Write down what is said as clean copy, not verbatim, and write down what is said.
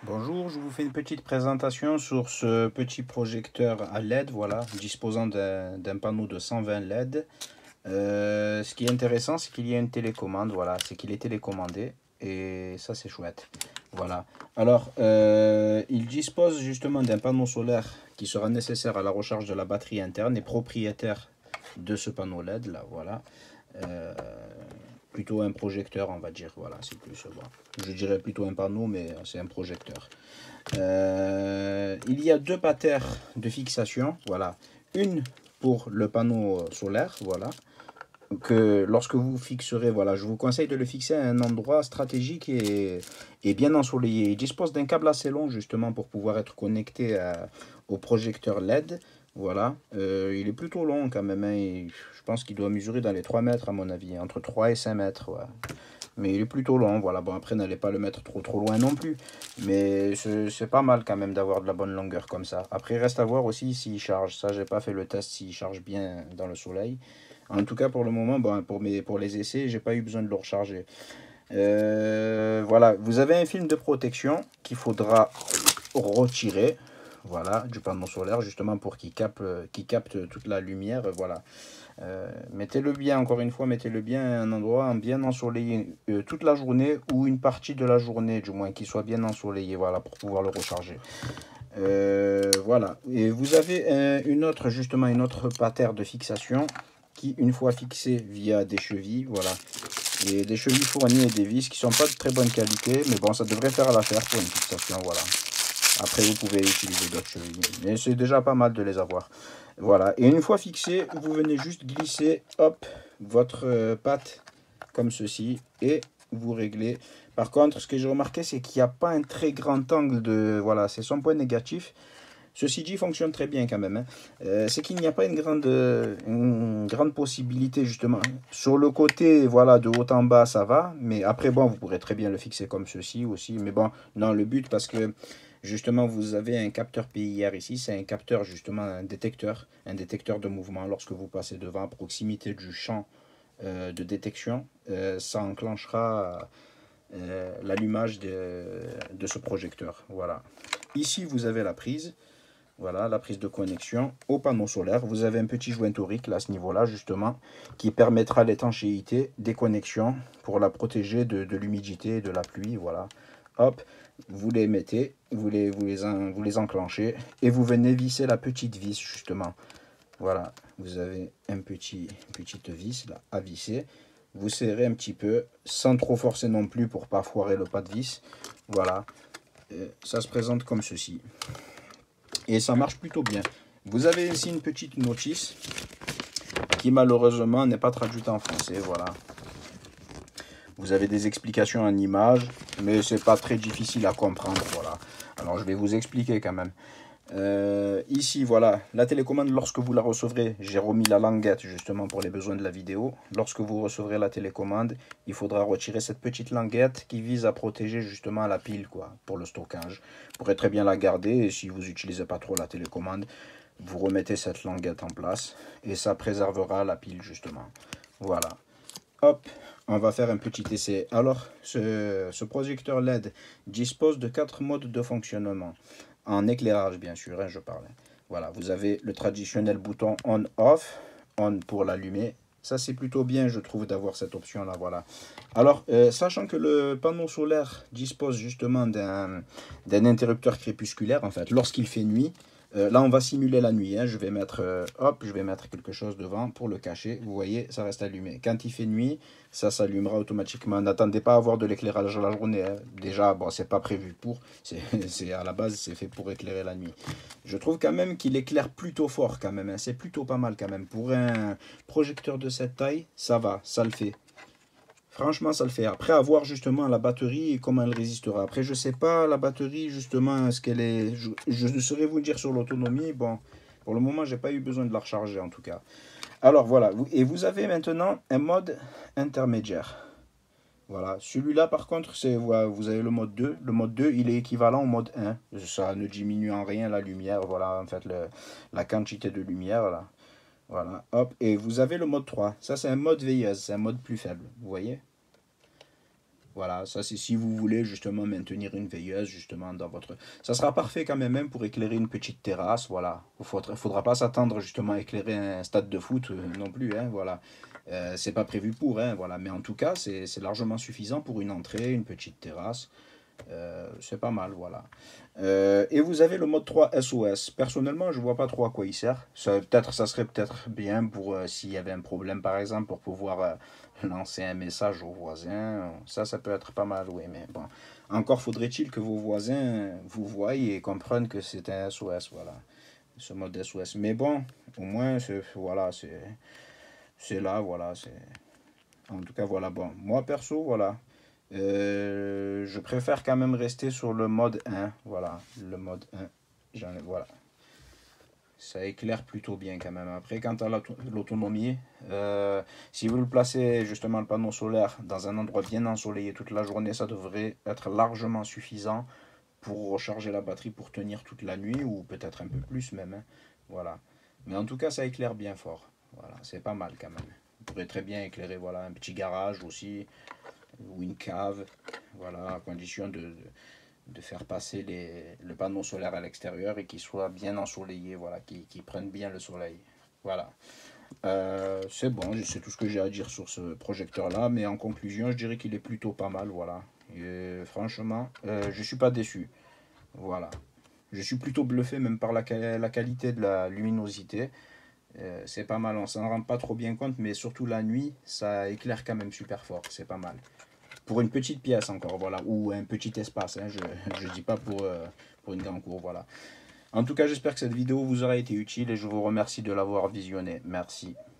Bonjour, je vous fais une petite présentation sur ce petit projecteur à LED, voilà, disposant d'un panneau de 120 LED. Ce qui est intéressant, c'est qu'il y a une télécommande, voilà, c'est qu'il est télécommandé et ça c'est chouette. Voilà. Alors, il dispose justement d'un panneau solaire qui sera nécessaire à la recharge de la batterie interne et propriétaire de ce panneau LED là, voilà. Euh, Plutôt un projecteur, on va dire, voilà, c'est plus, bon, je dirais plutôt un panneau, mais c'est un projecteur. Il y a deux patères de fixation, voilà. Une pour le panneau solaire, voilà. Que lorsque vous fixerez, voilà, je vous conseille de le fixer à un endroit stratégique et bien ensoleillé. Il dispose d'un câble assez long justement pour pouvoir être connecté au projecteur LED. Voilà, il est plutôt long quand même, hein, je pense qu'il doit mesurer dans les 3 mètres à mon avis, entre 3 et 5 mètres. Ouais. Mais il est plutôt long, voilà. Bon, après, n'allez pas le mettre trop loin non plus. Mais c'est pas mal quand même d'avoir de la bonne longueur comme ça. Après, il reste à voir aussi s'il charge. Ça, j'ai pas fait le test s'il charge bien dans le soleil. En tout cas, pour le moment, bon, pour les essais, j'ai pas eu besoin de le recharger. Voilà, vous avez un film de protection qu'il faudra retirer. Voilà, du panneau solaire, justement pour qu'il capte toute la lumière. Voilà. Mettez-le bien, encore une fois, mettez-le bien à un endroit bien ensoleillé toute la journée ou une partie de la journée, du moins, qu'il soit bien ensoleillé, voilà, pour pouvoir le recharger. Voilà. Et vous avez justement, une autre patère de fixation qui, une fois fixée via des chevilles, voilà, et des chevilles fournies et des vis qui sont pas de très bonne qualité, mais bon, ça devrait faire l'affaire pour une fixation, voilà. Après, vous pouvez utiliser d'autres chevilles, mais c'est déjà pas mal de les avoir. Voilà, et une fois fixé, vous venez juste glisser, hop, votre patte comme ceci, et vous réglez. Par contre, ce que j'ai remarqué, c'est qu'il n'y a pas un très grand angle de... Voilà, c'est son point négatif. Ceci dit, fonctionne très bien quand même, hein. C'est qu'il n'y a pas une grande possibilité, justement. Sur le côté, voilà, de haut en bas, ça va. Mais après, bon, vous pourrez très bien le fixer comme ceci aussi. Mais bon, non, le but, parce que justement, vous avez un capteur PIR ici. C'est un capteur, justement, un détecteur de mouvement. Lorsque vous passez devant, à proximité du champ de détection, ça enclenchera l'allumage de ce projecteur. Voilà. Ici, vous avez la prise. Voilà, la prise de connexion au panneau solaire. Vous avez un petit joint torique là, à ce niveau-là, justement, qui permettra l'étanchéité des connexions pour la protéger de l'humidité et de la pluie. Voilà. Hop, vous les mettez, vous les enclenchez et vous venez visser la petite vis, justement. Voilà, vous avez petite vis là, à visser. Vous serrez un petit peu, sans trop forcer non plus pour pas foirer le pas de vis. Voilà, ça se présente comme ceci. Et ça marche plutôt bien. Vous avez ici une petite notice qui malheureusement n'est pas traduite en français. Voilà. Vous avez des explications en images, mais c'est pas très difficile à comprendre. Voilà. Alors je vais vous expliquer quand même. Ici, voilà, la télécommande, lorsque vous la recevrez, j'ai remis la languette justement pour les besoins de la vidéo. Lorsque vous recevrez la télécommande, il faudra retirer cette petite languette qui vise à protéger justement la pile, quoi, pour le stockage. Vous pourrez très bien la garder et si vous n'utilisez pas trop la télécommande, vous remettez cette languette en place et ça préservera la pile justement. Voilà. Hop, on va faire un petit essai. Alors, ce projecteur LED dispose de 4 modes de fonctionnement. En éclairage, bien sûr, hein, je parle. Voilà, vous avez le traditionnel bouton on-off, on pour l'allumer. Ça, c'est plutôt bien, je trouve, d'avoir cette option-là. Voilà. Alors, sachant que le panneau solaire dispose justement d'un interrupteur crépusculaire, en fait, lorsqu'il fait nuit, là, on va simuler la nuit, hein. Je vais mettre, hop, je vais mettre quelque chose devant pour le cacher. Vous voyez, ça reste allumé. Quand il fait nuit, ça s'allumera automatiquement. N'attendez pas à avoir de l'éclairage à la journée, hein. Déjà, bon, c'est pas prévu pour. C'est à la base, c'est fait pour éclairer la nuit. Je trouve quand même qu'il éclaire plutôt fort quand même, hein. C'est plutôt pas mal quand même. Pour un projecteur de cette taille, ça va, ça le fait. Franchement, ça le fait. Après, à voir justement la batterie et comment elle résistera. Après, je sais pas, la batterie, justement, est-ce qu'elle est... Je ne saurais vous dire sur l'autonomie. Bon, pour le moment, j'ai pas eu besoin de la recharger en tout cas. Alors voilà, et vous avez maintenant un mode intermédiaire. Voilà, celui-là par contre, c'est voilà, vous avez le mode 2. Le mode 2, il est équivalent au mode 1. Ça ne diminue en rien la lumière, voilà, en fait, la quantité de lumière, là. Voilà, hop, et vous avez le mode 3. Ça, c'est un mode veilleuse, c'est un mode plus faible, vous voyez? Voilà, ça c'est si vous voulez justement maintenir une veilleuse justement dans votre... Ça sera parfait quand même, même pour éclairer une petite terrasse, voilà. Faudra pas s'attendre justement à éclairer un stade de foot non plus, hein, voilà. C'est pas prévu pour, hein, voilà. Mais en tout cas, c'est largement suffisant pour une entrée, une petite terrasse. C'est pas mal, voilà. Et vous avez le mode 3 SOS. Personnellement, je vois pas trop à quoi il sert. Ça serait peut-être bien pour s'il y avait un problème, par exemple, pour pouvoir lancer un message aux voisins. Ça peut être pas mal, oui. Mais bon, encore faudrait-il que vos voisins vous voient et comprennent que c'est un SOS, voilà. Ce mode SOS. Mais bon, au moins, voilà, c'est là, voilà. En tout cas, voilà. Bon, moi perso, voilà. Je préfère quand même rester sur le mode 1. Voilà, le mode 1. Voilà. Ça éclaire plutôt bien quand même. Après, quant à l'autonomie, si vous le placez justement le panneau solaire dans un endroit bien ensoleillé toute la journée, ça devrait être largement suffisant pour recharger la batterie pour tenir toute la nuit ou peut-être un peu plus même, hein. Voilà. Mais en tout cas, ça éclaire bien fort. Voilà, c'est pas mal quand même. Vous pourrez très bien éclairer voilà, un petit garage aussi ou une cave, voilà, à condition de faire passer le panneau solaire à l'extérieur et qu'il soit bien ensoleillé, voilà, qu'il prenne bien le soleil. Voilà. C'est bon, c'est tout ce que j'ai à dire sur ce projecteur-là, mais en conclusion, je dirais qu'il est plutôt pas mal, voilà. Et franchement, je suis pas déçu. Voilà. Je suis plutôt bluffé même par la qualité de la luminosité. C'est pas mal, on s'en rend pas trop bien compte, mais surtout la nuit, ça éclaire quand même super fort, c'est pas mal. Pour une petite pièce encore, voilà, ou un petit espace, hein, je dis pas pour une grande cour, voilà. En tout cas, j'espère que cette vidéo vous aura été utile et je vous remercie de l'avoir visionnée. Merci.